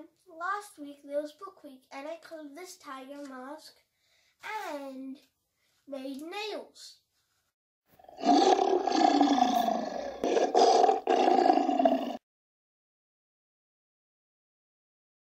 everyone. Last week there was book week and I colored this tiger mask and made nails.